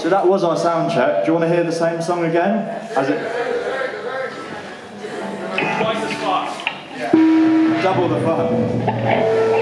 So that was our sound check. Do you want to hear the same song again? As it... Twice as fast. Double the fun.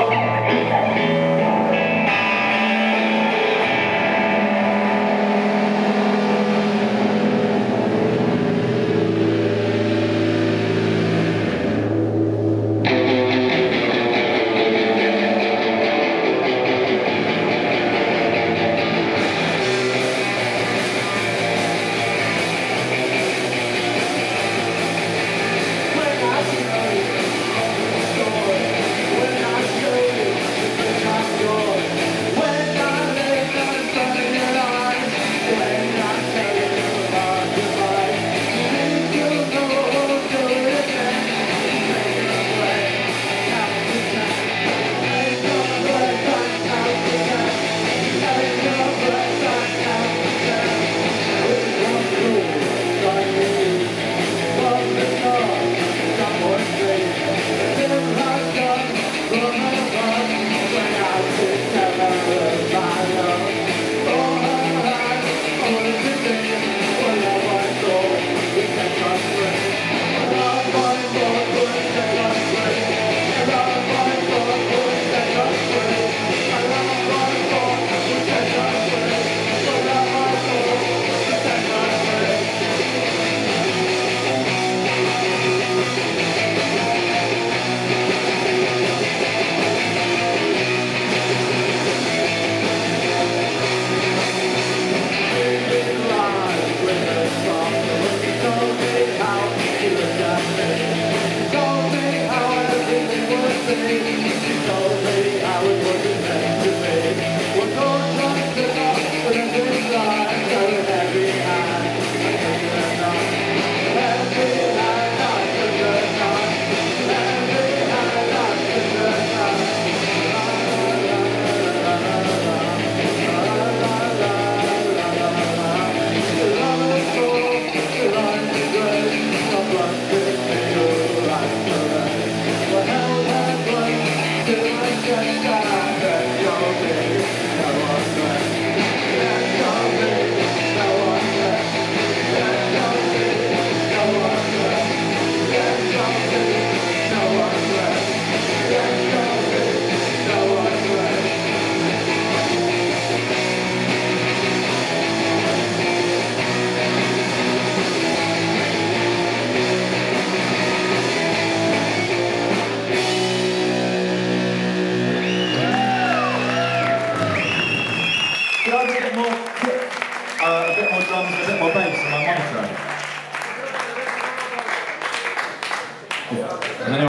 A bit more drums and a bit more bass in my monitor. Yeah.